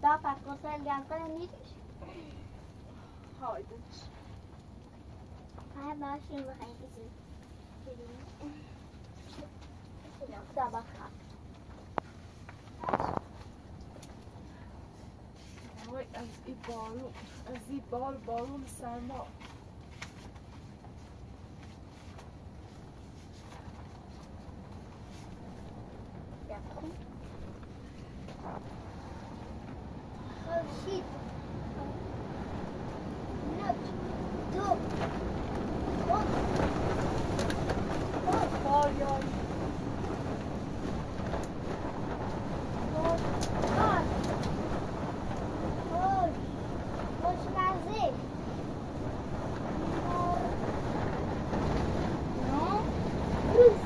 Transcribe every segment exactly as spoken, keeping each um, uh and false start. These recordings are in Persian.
Da para coçar ganska nyttigt. Haydi. Här bara skimmer han inte sig. Da bara här. وای از این بارون از این بار بارون سرما خورشید نوت دو خود خود بایان خود خود خوش خوشمزه نو روز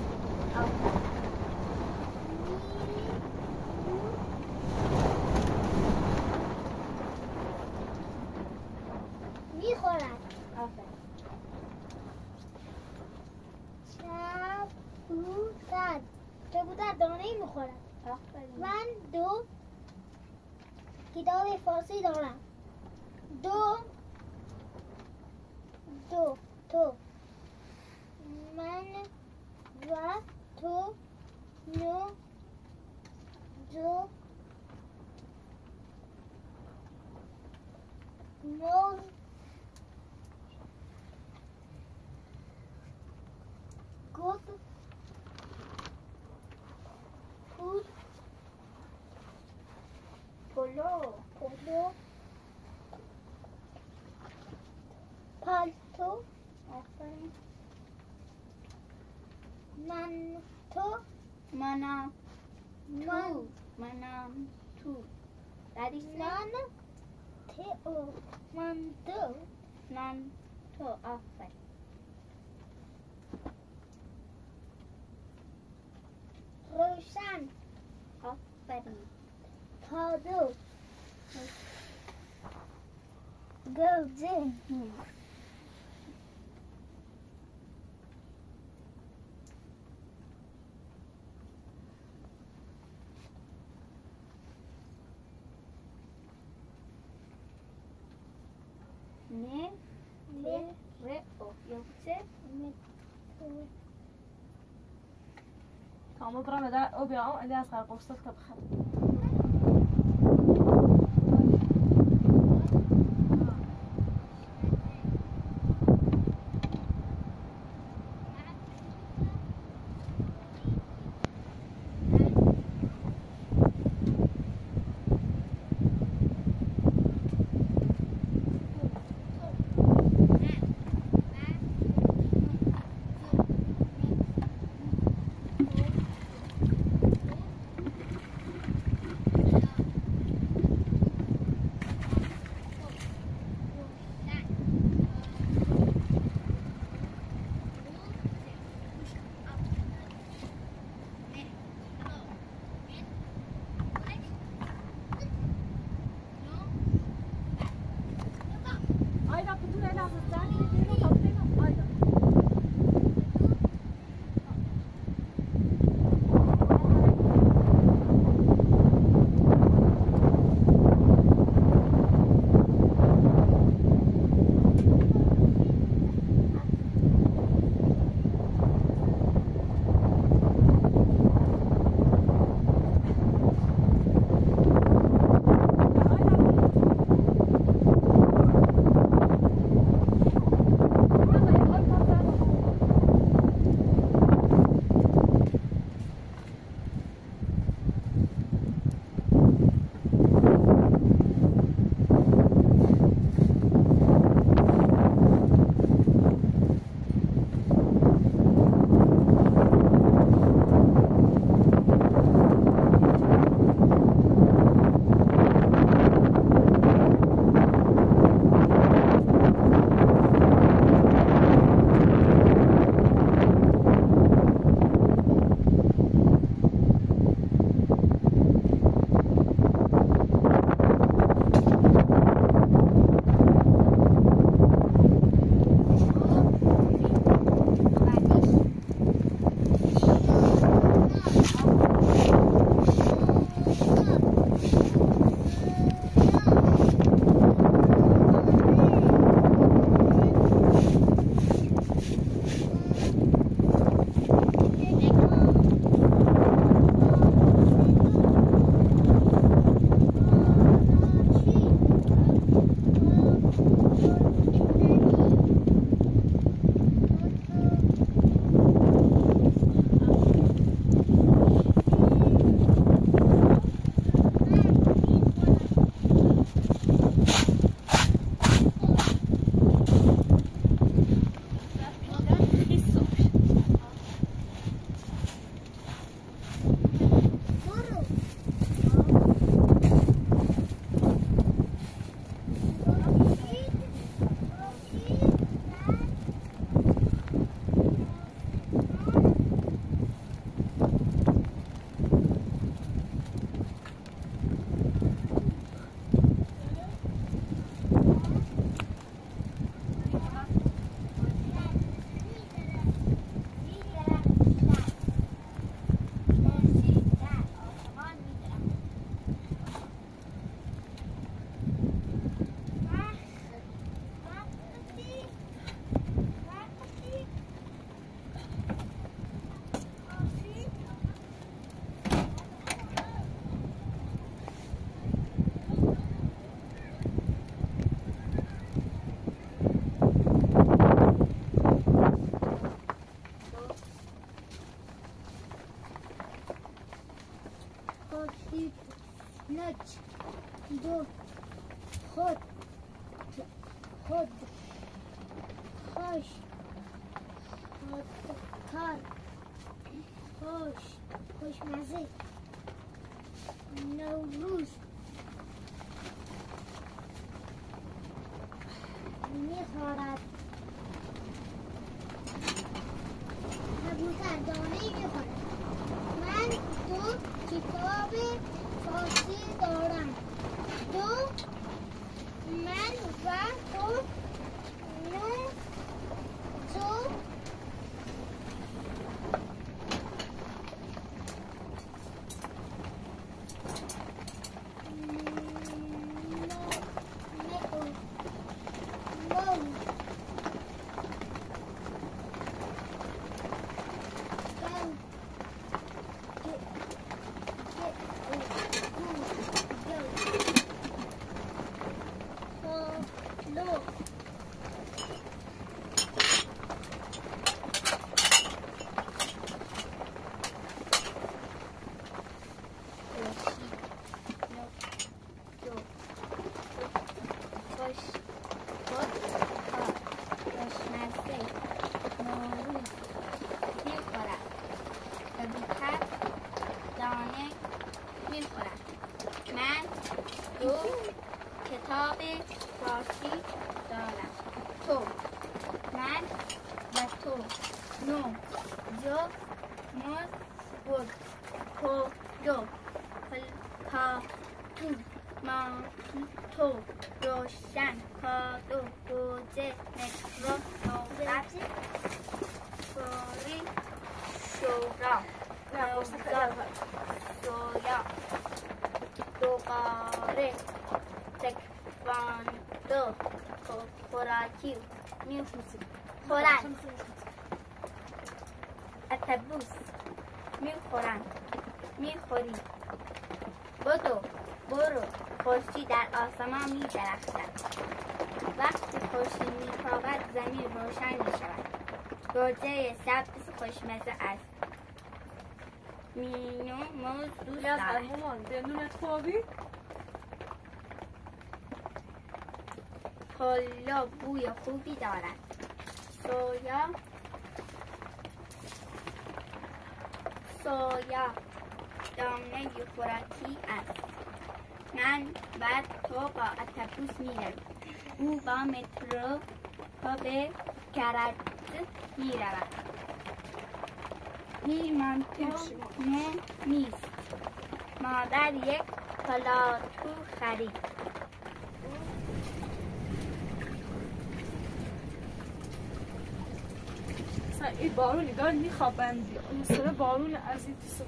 میخورد چبودت چبودت دانه میخورد من دو کتاب فارسی دارم دو دو تو من و تو نو دو نو گود پود پلو پلو پالتو آفرین من تو منم من منم تو Daddy say من تو من دو من تو آفرین روشن آفرین تا دو گوجه نه نه ر او یوچه كان مضرب ده أو بيعو اللي أصغر قصة تبخل لج دو خود خود خوش خودکار خوش خوشمزه نوروز میخورد کبوتر دانه میخورد من دو کتاب فارسی دارم دو من و تو نو تو کتاب فارسی دارم تو من و تو نو جو مز بود کو دو پا تو ما تو روشن کادو گوجه مترو نوبت فوری شورا نوزاد سویا دوباره تکواندو خوراکی میخوری خورن اتوبوس میخورن میخوری بدو برو خورشید در آسمان میدرخشد وقتی خورشید میتابد زمین روشن میشود گوجه سبز خوشمزه است مینو موز دوست دارد مامان دندونت خوابی؟ پلو بوی خوبی دارد سویا سویا دانه خوراکی است من بعد تو با اتوبوس میروم او با مترو تا به کرج میرود پیمان تو نه نیست مادر یک پلاتو خرید این بارون نگاه میخوابند اون سر بارون از این سو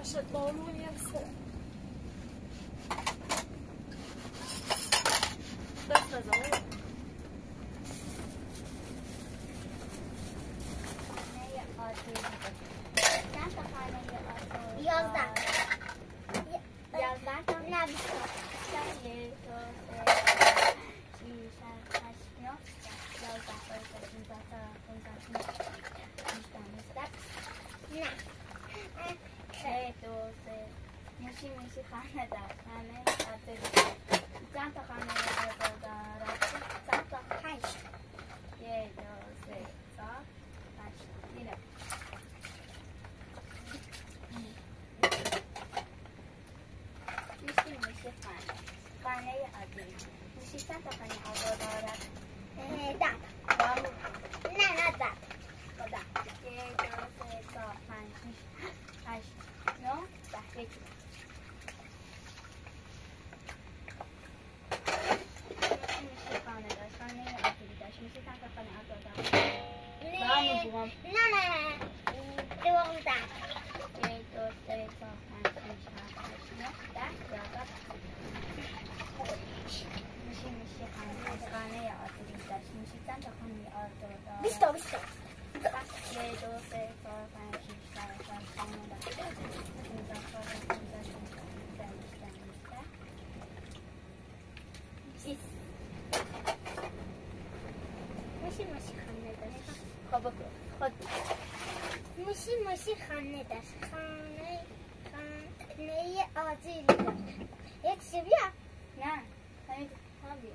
باشه بارونی هسته دست نزنه چند تا خانه آتو؟ یازده یازده تا؟ نه بیست تا یک دو سه چهار شش هشت نه یازده پانزده پانزده پانزده پانزده نه یک دو سه موشی موشی خانه دار خانه آتو چند تا خانه آتو دارد؟ چند تا؟ هشت یک دو سه چهار پنج دیدم موشی موشی خانه خانه آتو موشی چند تا خانه آتو دارد؟ ده بارو نه نه ده خدا یک دو سه چهار پنج شش هشت نه ده یکی موشی موشی خانه داشت خانه آتوی داشت موشی چند تا خانه آتو دارد؟ بارو بوم نه نه دوازده یک دو سه چهار پنج شش هفت هشت نه ده یازده موشی موشی خانه داشت خانه آتوی داشت موشی چند تا خانه آتو دارد؟ بیست تا بیست تا یک دو سه چهار پنج شش هفت هشت نه ده پانزده شانزده پانزده شانزده بیست بیست موشی موشی خانه داشت خب بگو خود موشی موشی خانه داشت خانه خانه آجیلی داشت یک چیزی بیا نه همین همین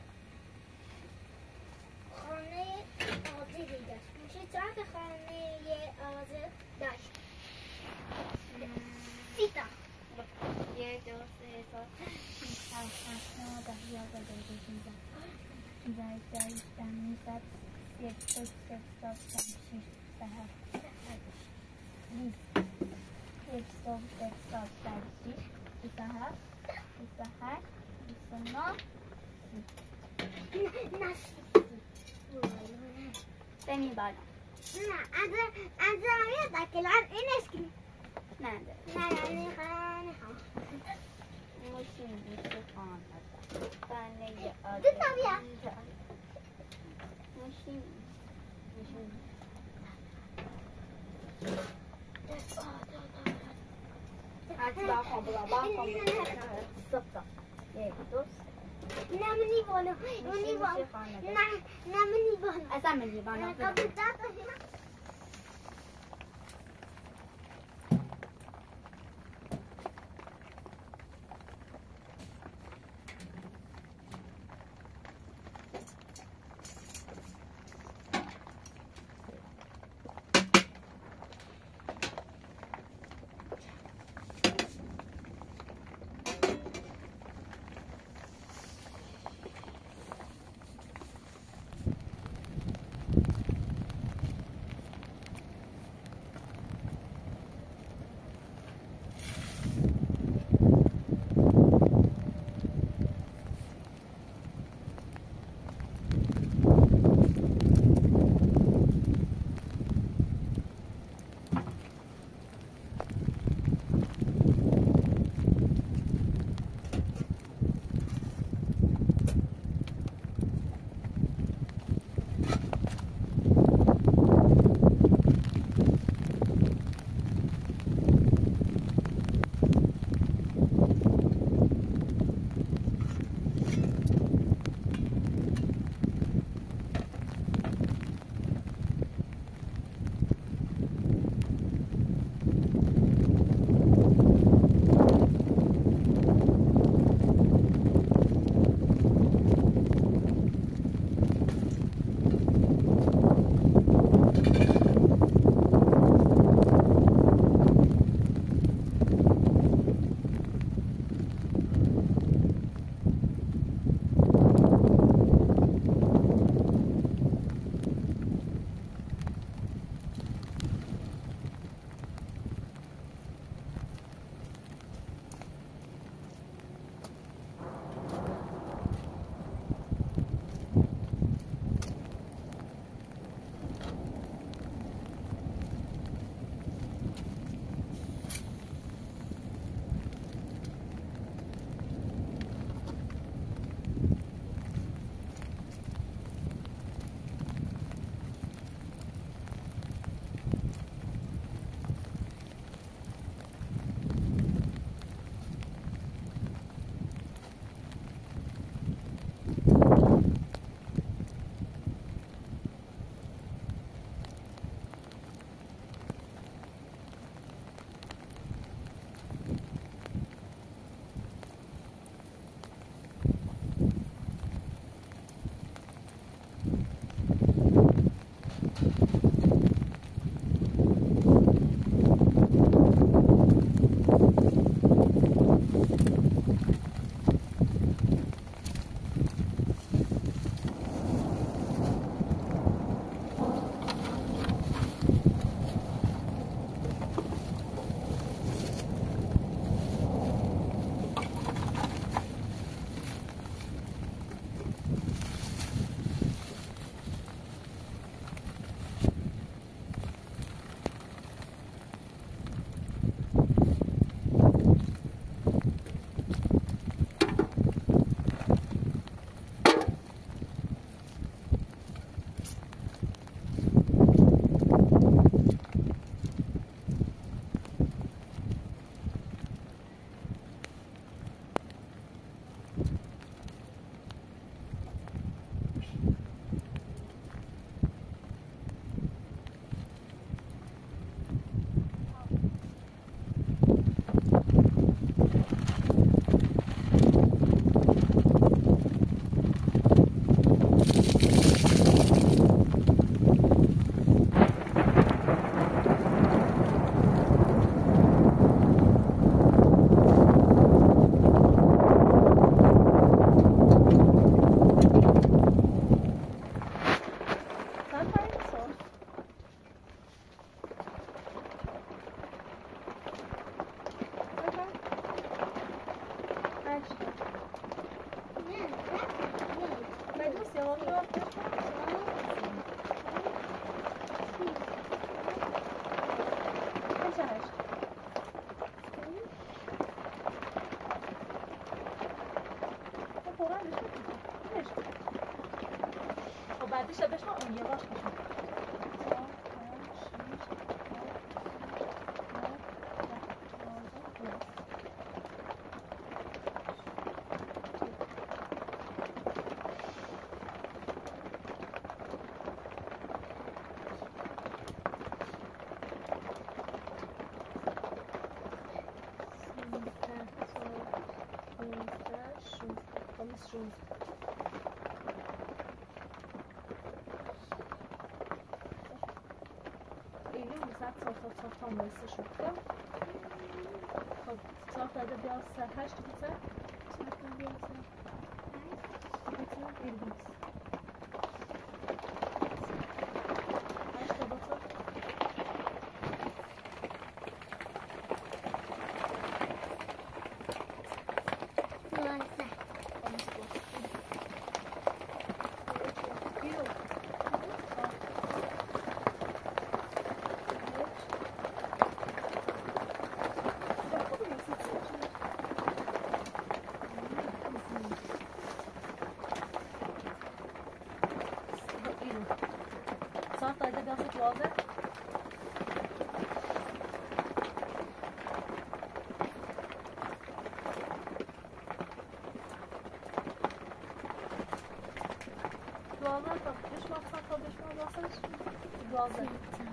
خانه آجیلی داشت موشی چند تا خانه آجیل داشت سی تا یک دو سه چهار شش هفت هشت نه ده یازده دوازده پانزده پانزده یک ده بیست یک دو سه چهار پنج شش هفت هشت بیست یک دو سه چهار پنج شش بیست و هفت بیست و هشت بیست و نه نه بمی بالا نه از از آیا دکلان اینش که نه نه نه میخوام میخوام موشی موشی خانه خانه آتو دو تا بیا موشی موشی حتی با کن بلا با کن سفتا یک دو نه منی بالا منی بالا نه نه منی بالا اصلا منی بالا قبل داد نه رفت مگه سیاه رو پنج هشت قرآن بشه و بعدش بشه اون یواش بشه tam burası şurada. Saflarda biraz serhaç biter. Saflarda biraz serhaç. Biter elbis. Başta batır. Varsa. Saatlarda biraz da tuvalet. Tuvalet bak, beş baksan kal, beş baksan baksana şimdi. Tuvalet.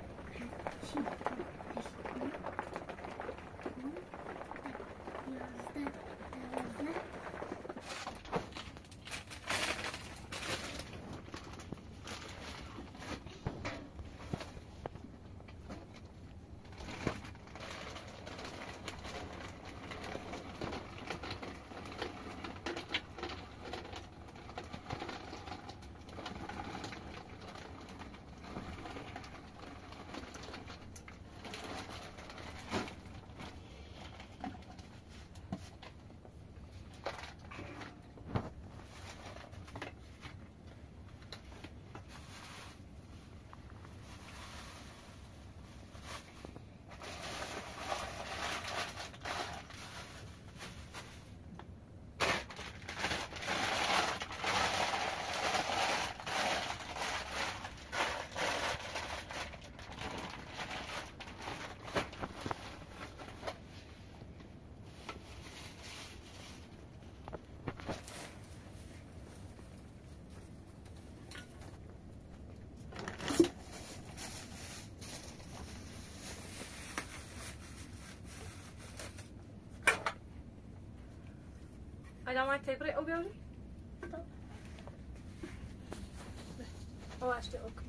الان ما تبرئ او بیاری؟ او اشته اوکی.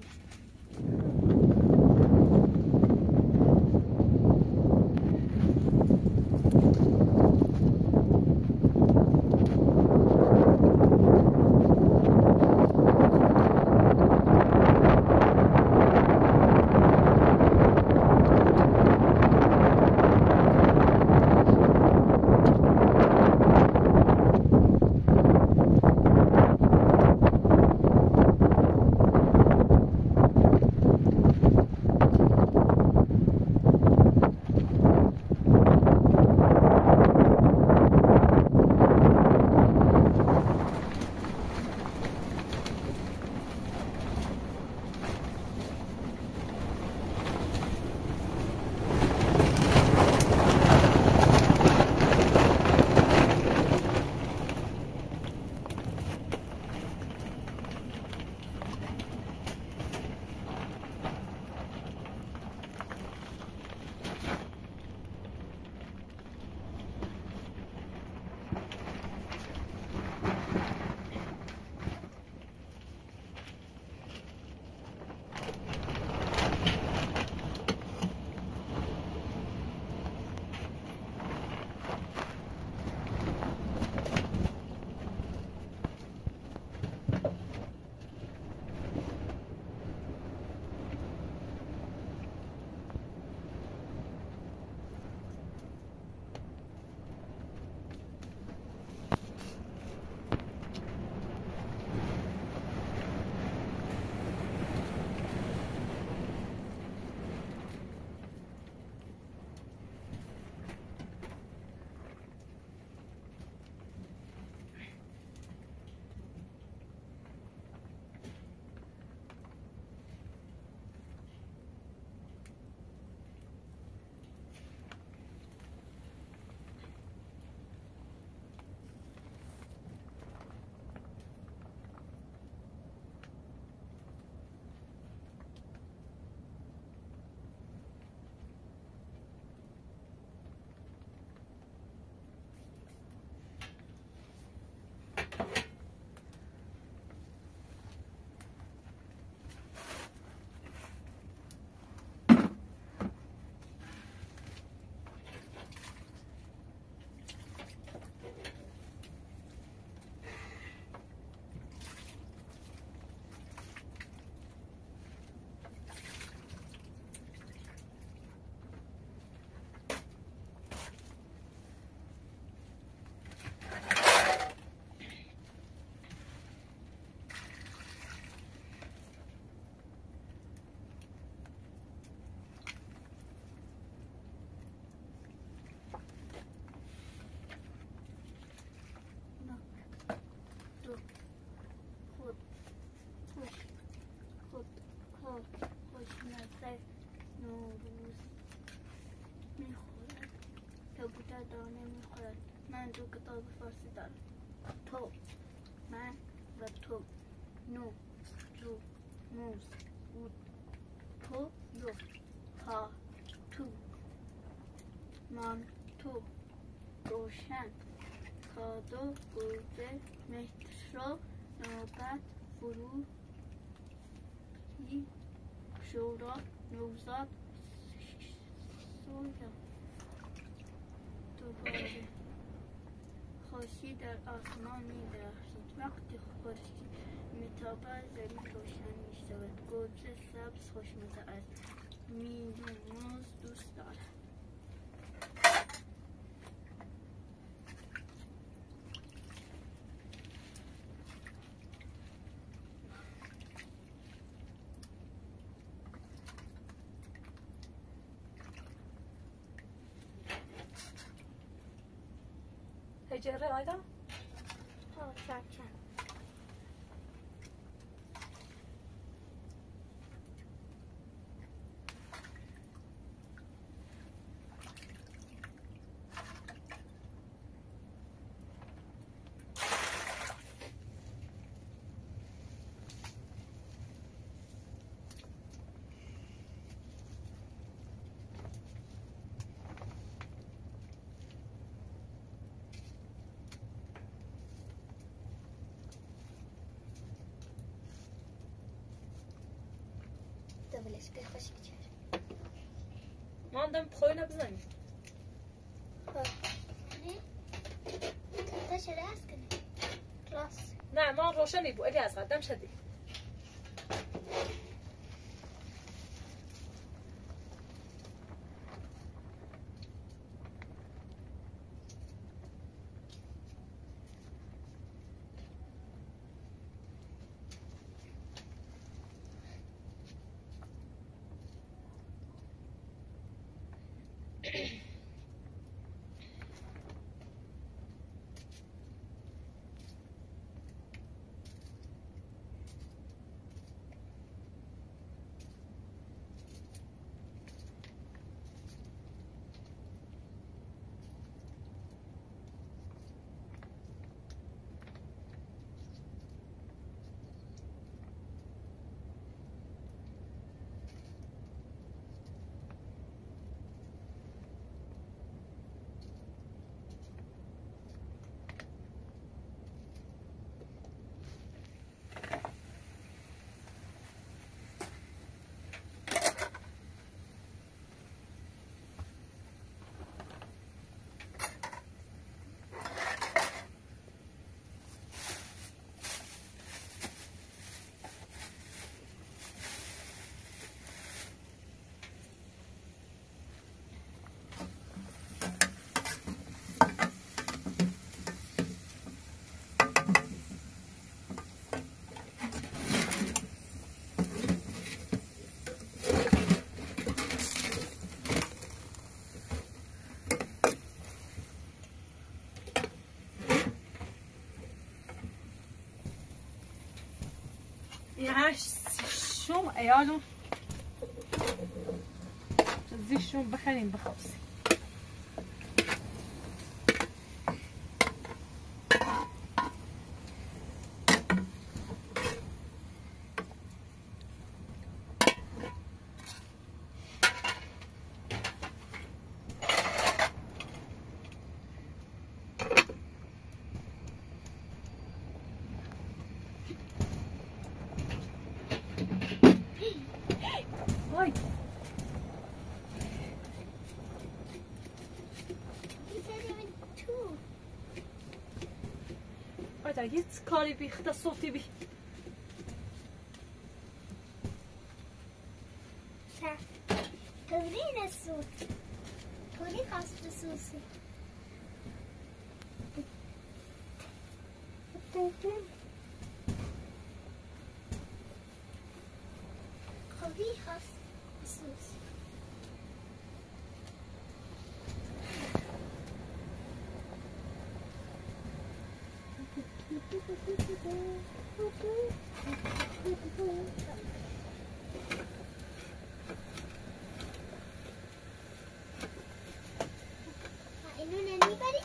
خوشمزه نوروز میخورد کبوتر دانه میخورد من دو کتاب فارسی دارم تو من و تو نو جو موز بود تو رو ها تو من تو روشن کادو گوزه مترو نوبت فرو شورا نوزاد سویا دوباره خورشید در آسمان می درخشید وقتی خورشید میتابد زمین روشن می شود گوجه سبز خوشمزه است میوه موز دوست دارد هجره آیدا؟ ها چچن دولش که خوش بچر ما هم دم بخوری نبزنیم نه تا چرا هست کنه راست نه ما روشنی بو اگه از قدم شدی هاش شوم عياله زي شوم بخلين بخبصي تا هیچ کاری بی خدا صوتی بی Kıvrıyla su. Kıvrı kastı susu. Kıvrı kastı susu. اینو نمیبری؟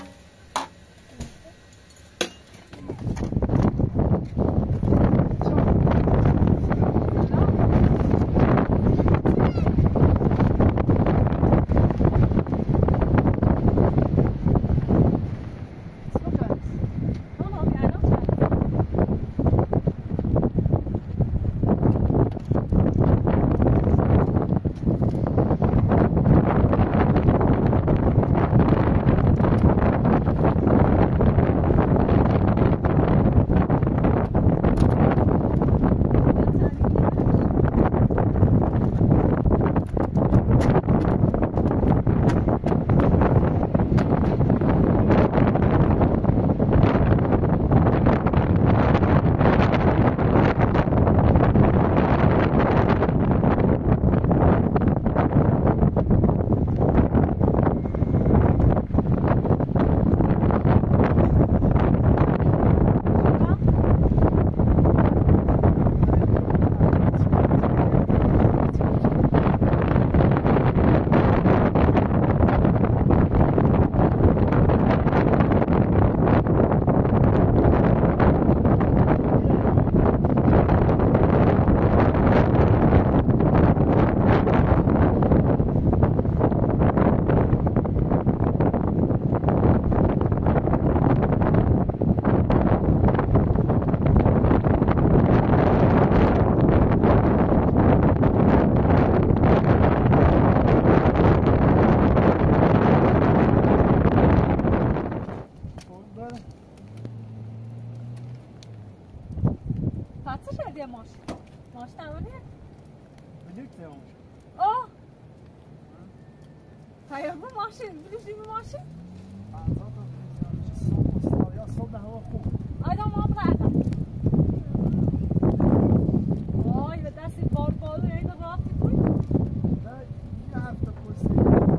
ماش ماش تمامه؟ بلیک تمامه آه پیام ماشین بلیشی به ماشین؟ صبح یا صبح هوا خوب آیدا ما بردم آی به دستی بار بار رو اینا رافتی بود؟ نه یه هفته پرسی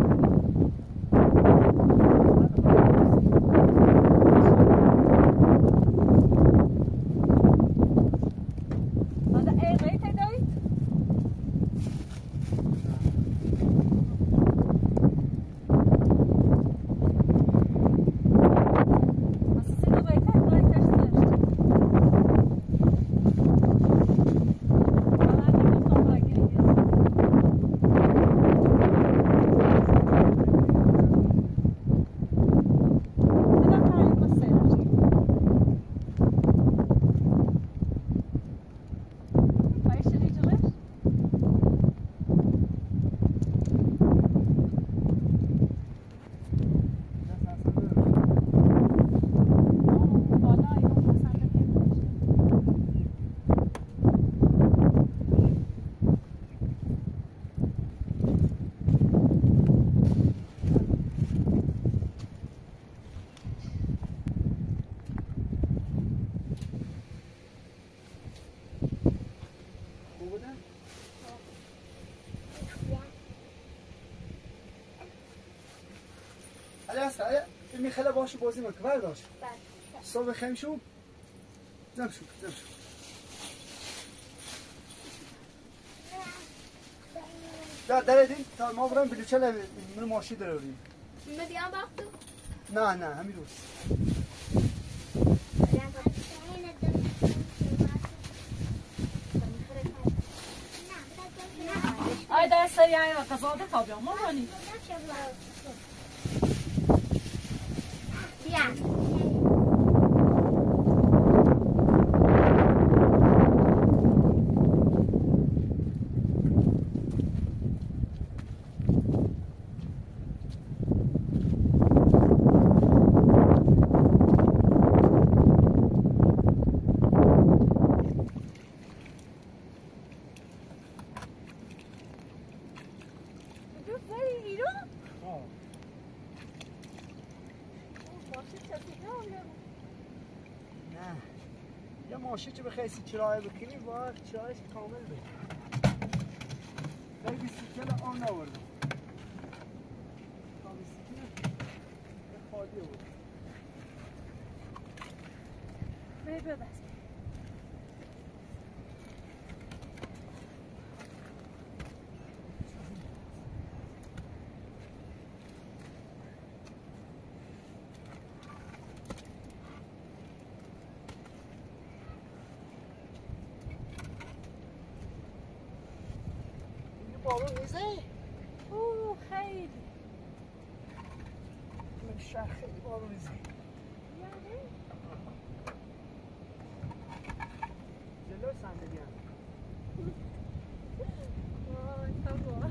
این خیلی باشه بازی میکنه برداشت صبح خیم شو زم شو زم شو در در دین تا ما برام بلوچه من ماشی داریم مدیان باختو نه نه همین روز آی در سری آیا قضاده خوابی ما رانی Yeah. نه یه ماشین که بخیسی چرای بکنی باید چرایش کامل بگی در بیسیکل آن نوردم تا بیسیکل خالی بود بی ببست بارون میزه؟ اوه خیلی من شهر خیلی بارون میزه یعنی؟ جلو صندلی هم وای بابا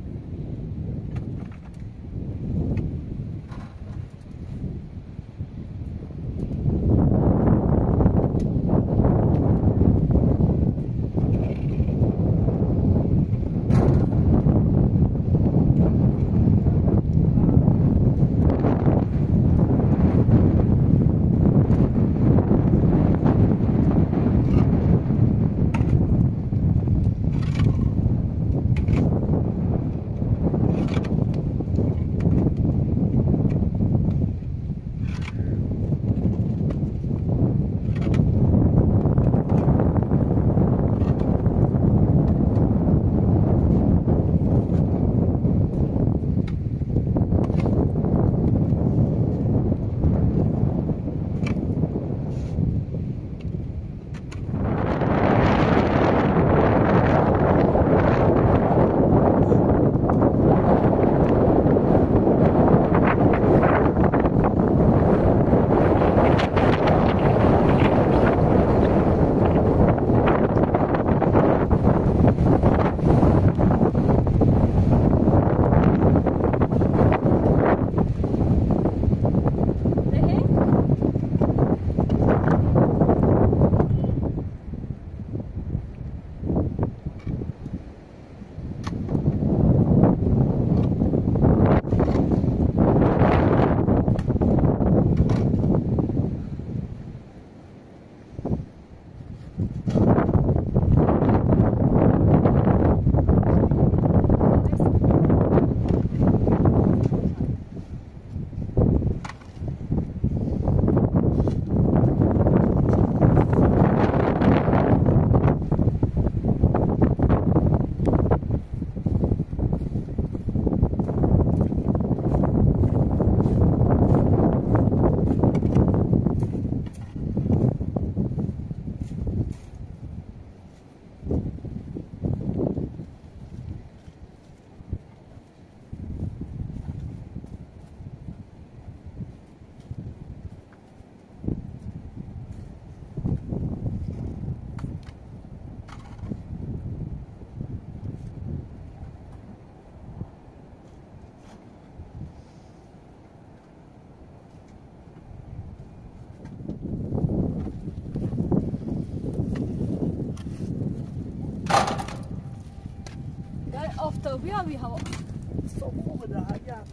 آفتابی همی هوا صبح خوبه ده هر گرد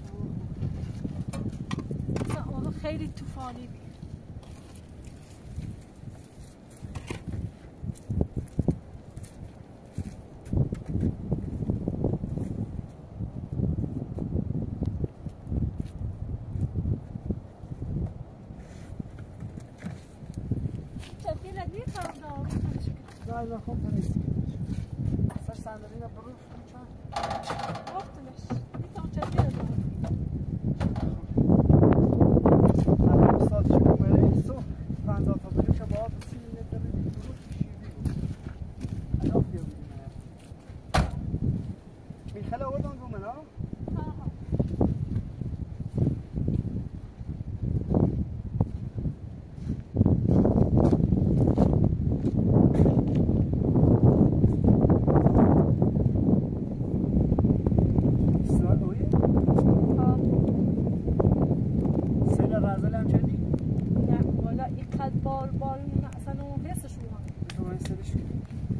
اصلا خیلی طوفانی بید تبدیل ادوی کار دارم نه نه خوب پنیست سر صندلی نبرو گفتمش دیتا اون چطور دارم هر ساعت چه بمره سو پنجاه تا بریم که باید سی مینه داره درو شیری بود الان بیا بودیم میخل آوردن گومن ها؟ بال بال اصلا اون حسش اومد تو من سرش